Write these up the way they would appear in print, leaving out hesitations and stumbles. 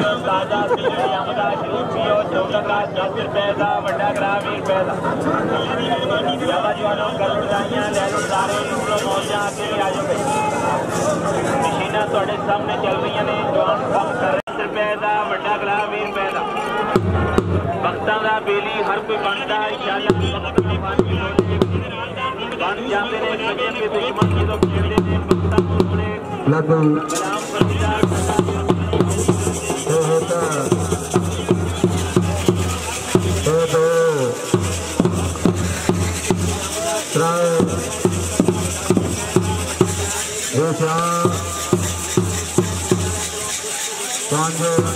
ताजा पीने आमदा शरीफ पियो 14 का 10 रुपए का बड़ा ग्राह 20 रुपए का ज्यादा जवानों कर लुटाइयां ले लो सारे इनको मौजा के आजो मशीना थोड़े सामने चल रही ने जवान काम कर 10 रुपए का बड़ा ग्राह 20 रुपए का वक्तां दा बेली हर कोई बनता है इंशाअल्लाह वक्त की मानी बन जाते ने सगे के दुश्मन की तो खेलते ने वक्तां को बड़े लगन कलाम प्रचार होता दो त्राय चार पांच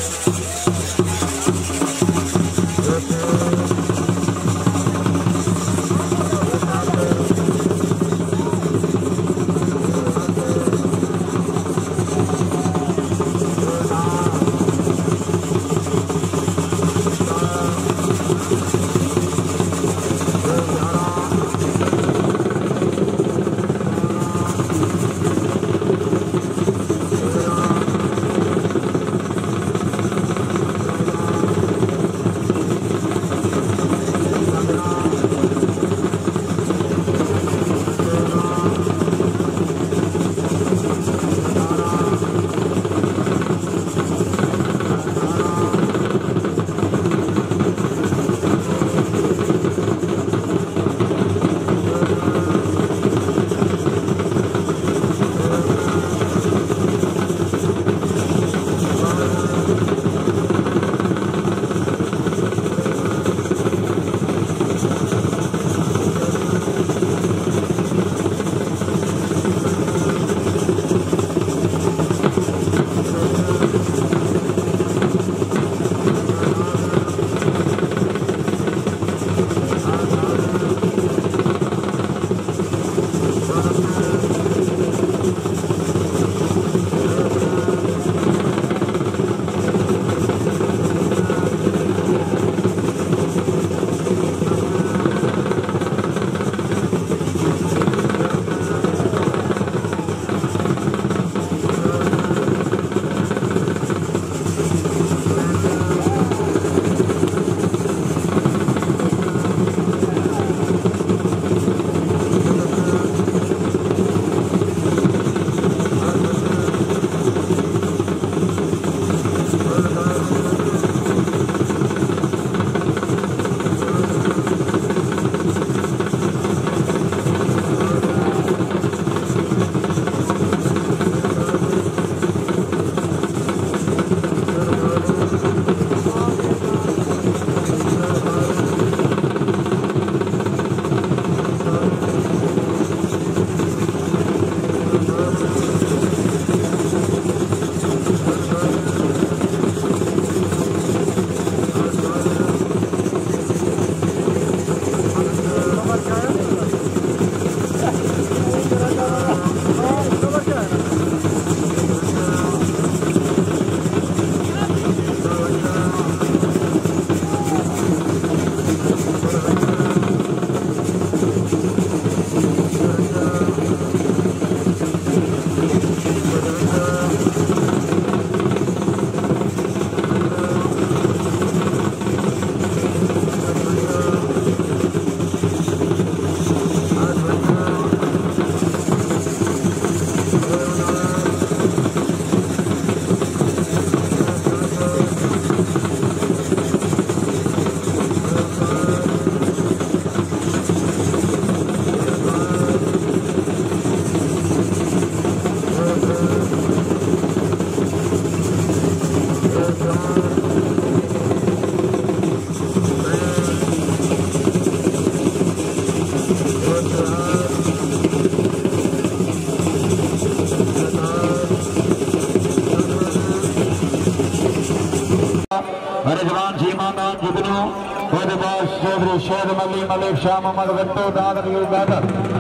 शेर मली मलिक शाह मोहम्मद गट्टो दादर दादर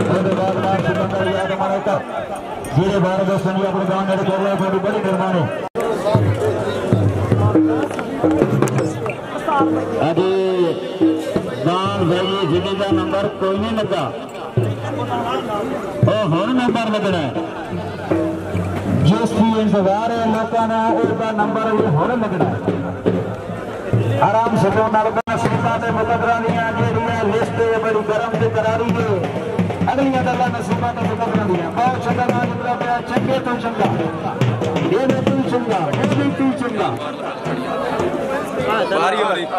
जीरे भारत संजय अपने गांव नेड़े कर रहे थोड़ी बड़ी निर्माण अभी दान भाई जिले का नंबर कोई नहीं लगा और हर नंबर लगना है जो लिस्ट भी इंतजार है लोगों का उसका नंबर भी होने लगना है आराम से नसीबा के मुकदरा जी लिस्ट बड़ी गर्म से करारी है अगलियां गल्लां नसीबा के मुकदरा दियां बहुत चंगा नाम निकला पिया चंगे तो चंगा ये भी तू चंगा ये भी तू चंगा बारी हो रही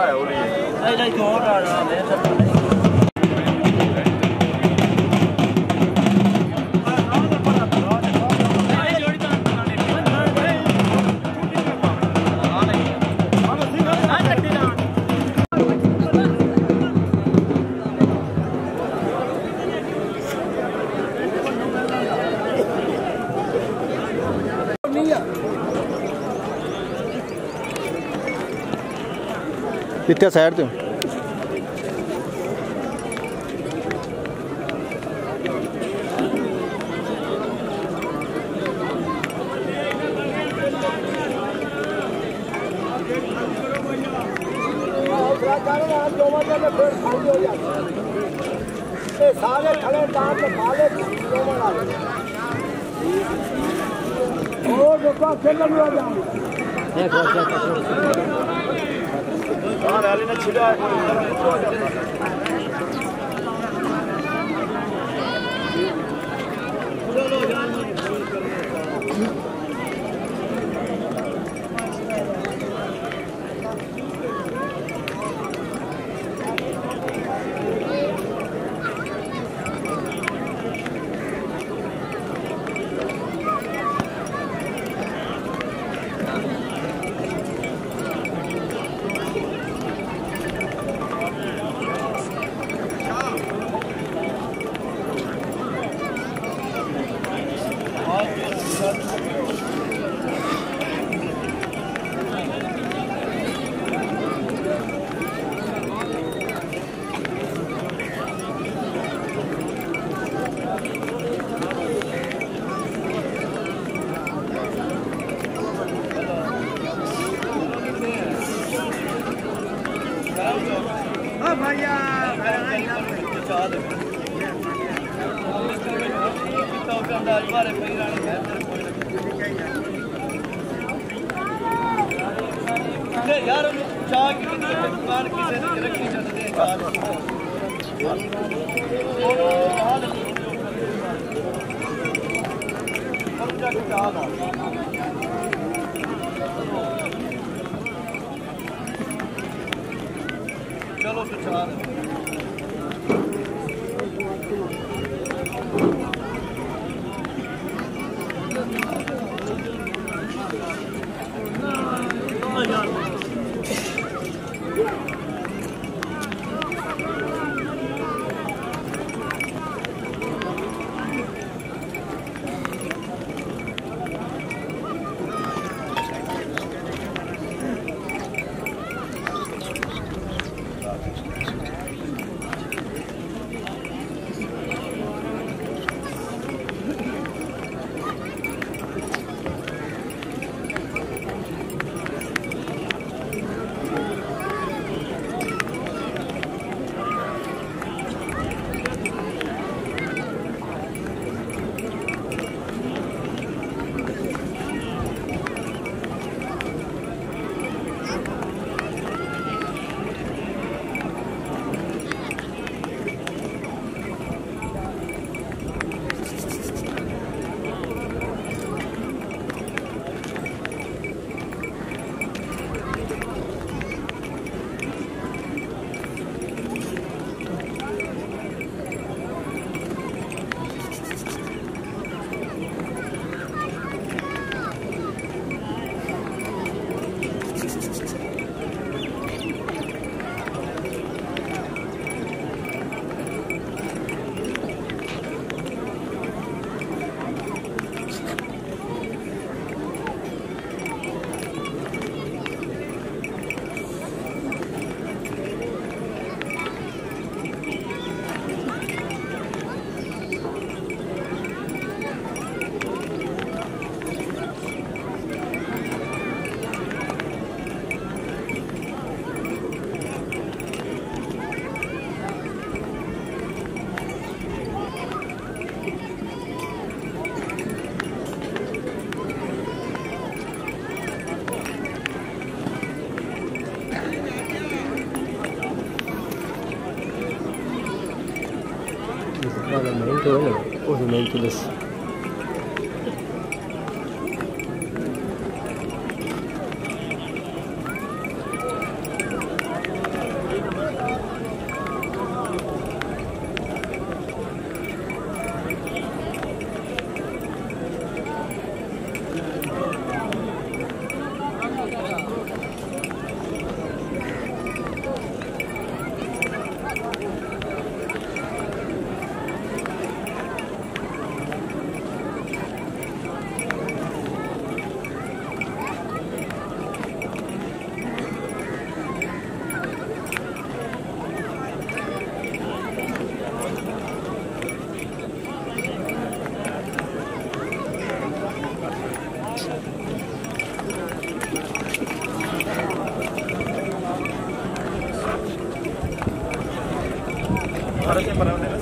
इतने साइड तो सारे खड़े दांत काले और देखो खेल लगा जाऊंगा ने छिड़ा यार चाह की दुकान किसी ने रखी जाती है चलो तो चार main tu kan? Oh, main tulis. Harusnya para